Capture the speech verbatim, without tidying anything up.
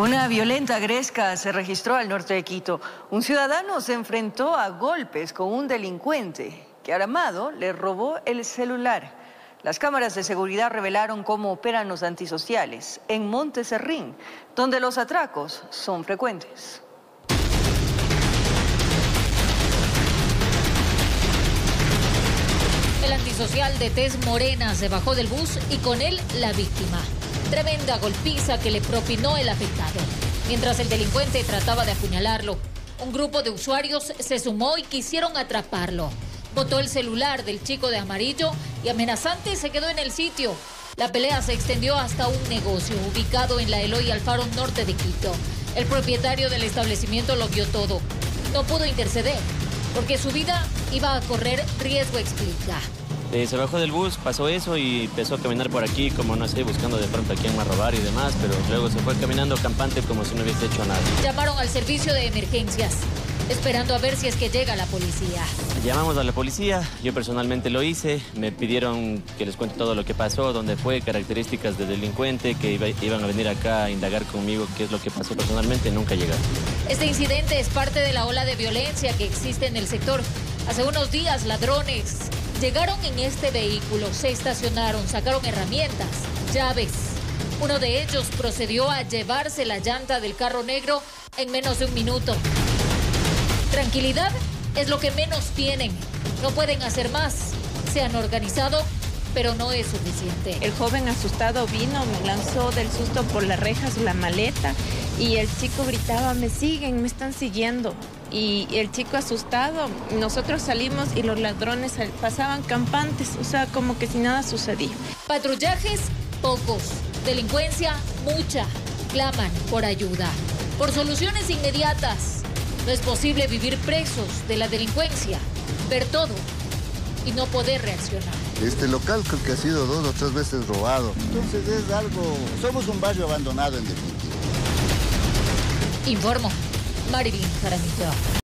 Una violenta gresca se registró al norte de Quito. Un ciudadano se enfrentó a golpes con un delincuente que, armado, le robó el celular. Las cámaras de seguridad revelaron cómo operan los antisociales en Monte Serrín, donde los atracos son frecuentes. El antisocial de tez morena se bajó del bus y con él la víctima. Tremenda golpiza que le propinó el afectado. Mientras el delincuente trataba de apuñalarlo, un grupo de usuarios se sumó y quisieron atraparlo. Botó el celular del chico de amarillo y amenazante se quedó en el sitio. La pelea se extendió hasta un negocio ubicado en la Eloy Alfaro norte de Quito. El propietario del establecimiento lo vio todo. No pudo interceder porque su vida iba a correr riesgo, explica. Eh, se bajó del bus, pasó eso y empezó a caminar por aquí, como no sé, buscando de pronto a quién más robar y demás, pero luego se fue caminando campante como si no hubiese hecho nada. Llamaron al servicio de emergencias, esperando a ver si es que llega la policía. Llamamos a la policía, yo personalmente lo hice, me pidieron que les cuente todo lo que pasó, dónde fue, características del delincuente, que iba, iban a venir acá a indagar conmigo qué es lo que pasó personalmente, nunca llegaron. Este incidente es parte de la ola de violencia que existe en el sector. Hace unos días, ladrones llegaron en este vehículo, se estacionaron, sacaron herramientas, llaves. Uno de ellos procedió a llevarse la llanta del carro negro en menos de un minuto. Tranquilidad es lo que menos tienen. No pueden hacer más. Se han organizado, pero no es suficiente. El joven asustado vino, me lanzó del susto por las rejas la maleta y el chico gritaba, me siguen, me están siguiendo. Y el chico asustado, nosotros salimos y los ladrones pasaban campantes, o sea, como que si nada sucedía. Patrullajes, pocos. Delincuencia, mucha. Claman por ayuda, por soluciones inmediatas. No es posible vivir presos de la delincuencia, ver todo y no poder reaccionar. Este local creo que ha sido dos o tres veces robado. Entonces es algo, somos un barrio abandonado en definitiva. Informo, Marilyn Jaramillo.